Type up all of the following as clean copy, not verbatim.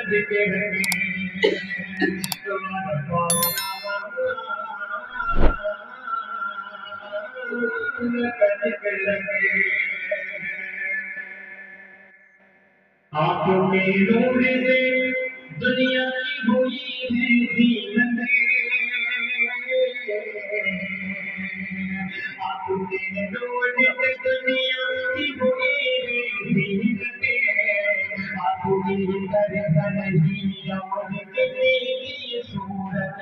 آپ کے نور سے دنیا کی ہوئی ہے زینت، آپ کے نور سے دنیا کی ہوئی ہے زینت، آپ کی طرح نہیں اور کسی صورت،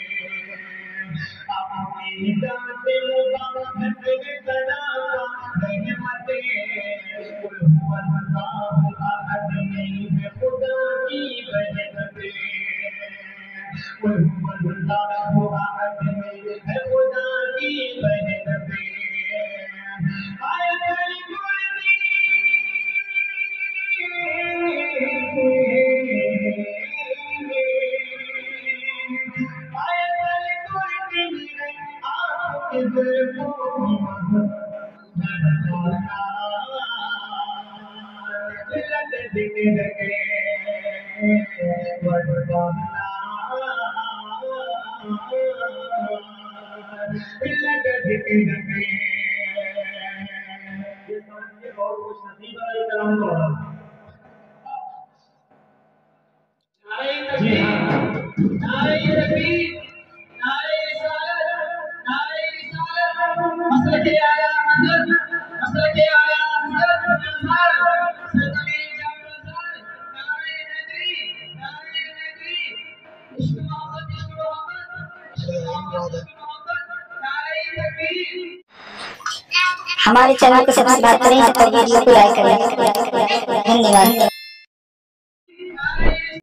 آپ کی ذات مبارک صدا رحمت، قل هو اللہ احد نہیں ہے خدا کی بہنت، قل هو اللہ احد نہیں ہے خدا کی بہنت، آیت الکرسی ہمارے چینل کو سبسکرائب کریں اور ویڈیو کو لائک کریں. دھنیہ واد.